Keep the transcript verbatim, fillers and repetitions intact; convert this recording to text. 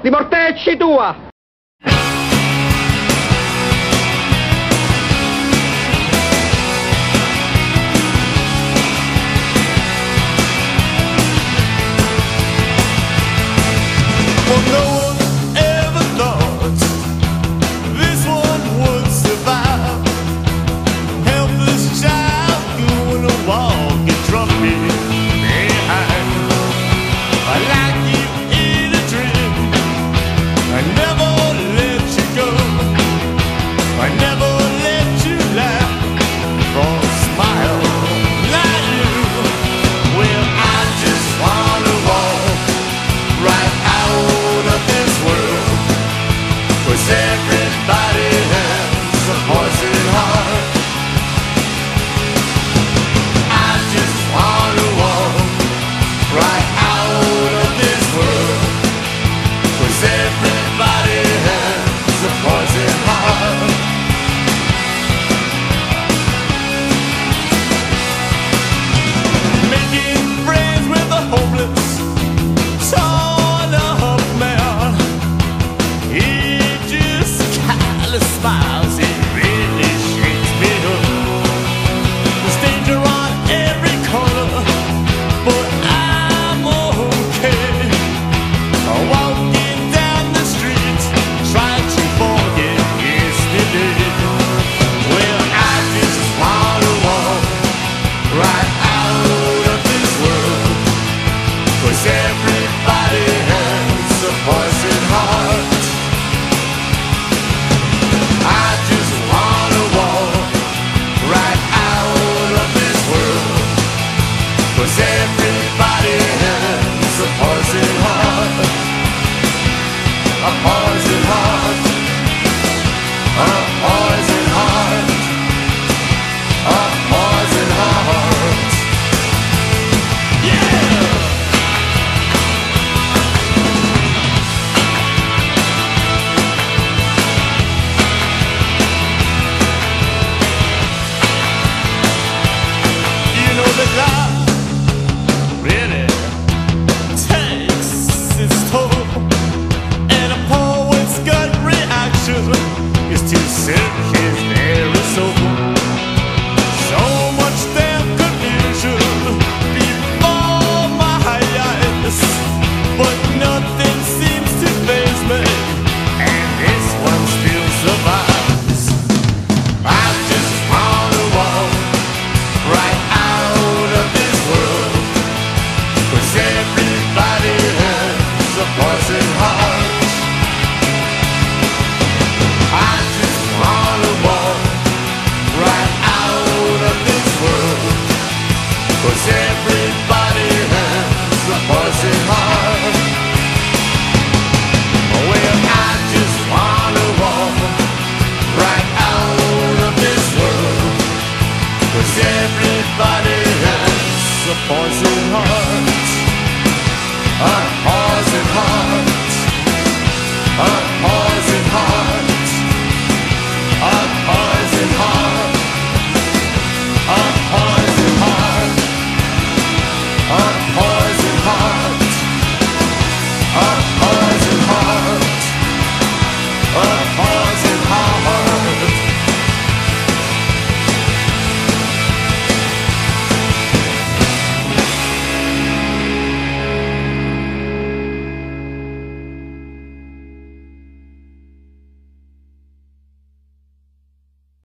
Di mortecci tua! Well, no one ever thought this one would survive. Helpless child doing a walk and trophy behind. I like you in a dream. I never let you go. I never let you laugh or smile like you. Well, I just wanna walk right out of this world, 'cause everybody has a poison heart. I just wanna walk right out of this world, 'cause everybody has a poison heart. Making friends with the homeless, torn up man. He just kinda smiles, it really shakes me up. There's danger on every corner, but I'm okay. Walking down the street, trying to forget yesterday. Well, I just wanna walk right out of this world, 'cause everybody has a poison heart. I just wanna walk right out of this world, 'cause everybody has a poison heart. A poison heart. A poison heart. A poison heart. Yeah! You know the clock really takes its toll, and a poet's gut reaction is to search his very soul. So much damn confusion before my eyes, but nothing seems to faze me, and this one still survives. I just wanna walk right out of this world, 'cause everybody has a poison heart. I just wanna walk right out of this world, 'cause everybody has a poison heart. Well, I just wanna walk right out of this world, 'cause everybody has a poison heart. A poison heart. A